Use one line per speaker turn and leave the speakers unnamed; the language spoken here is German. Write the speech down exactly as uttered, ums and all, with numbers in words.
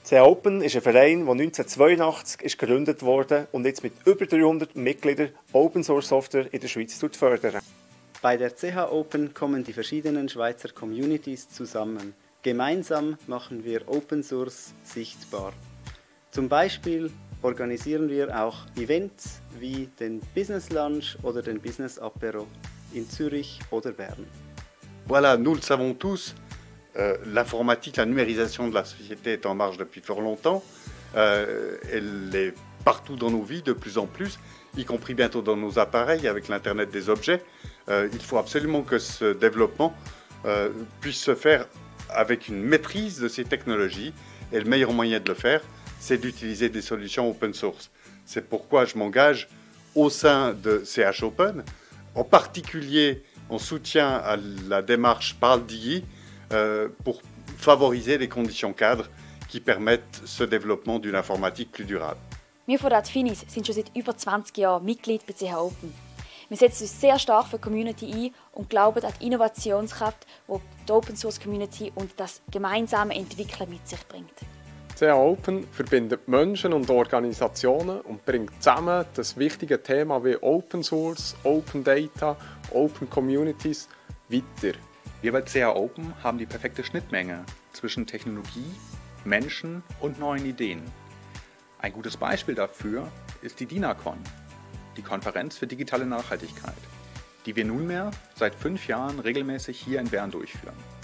C H Open ist ein Verein, der neunzehnhundertzweiundachtzig ist gegründet wurde und jetzt mit über dreihundert Mitgliedern Open Source Software in der Schweiz fördert.
Bei der C H Open kommen die verschiedenen Schweizer Communities zusammen. Gemeinsam machen wir Open Source sichtbar. Zum Beispiel organisieren wir auch Events wie den Business Lunch oder den Business Apero in Zürich oder Bern.
Voilà, nous le savons tous, euh, l'informatique, la numérisation de la société est en marche depuis fort longtemps. Euh, elle est partout dans nos vies de plus en plus, y compris bientôt dans nos appareils avec l'Internet des objets. Euh, il faut absolument que ce développement euh, puisse se faire avec une maîtrise de ces technologies. Et le meilleur moyen de le faire, c'est d'utiliser des solutions open source. C'est pourquoi je m'engage au sein de C H Open, en particulier en soutien à la démarche Parle d'I I euh, pour favoriser les conditions cadres qui permettent ce développement d'une informatique plus durable.
Wir von Adfinis sind schon seit über zwanzig Jahren Mitglied bei C H Open. Wir setzen uns sehr stark für die Community ein und glauben an die Innovationskraft, die die Open Source Community und das gemeinsame Entwickeln mit sich bringt.
C H Open verbindet Menschen und Organisationen und bringt zusammen das wichtige Thema wie Open Source, Open Data, Open Communities weiter.
Wir bei C H Open haben die perfekte Schnittmenge zwischen Technologie, Menschen und neuen Ideen. Ein gutes Beispiel dafür ist die DINACON, die Konferenz für digitale Nachhaltigkeit, die wir nunmehr seit fünf Jahren regelmäßig hier in Bern durchführen.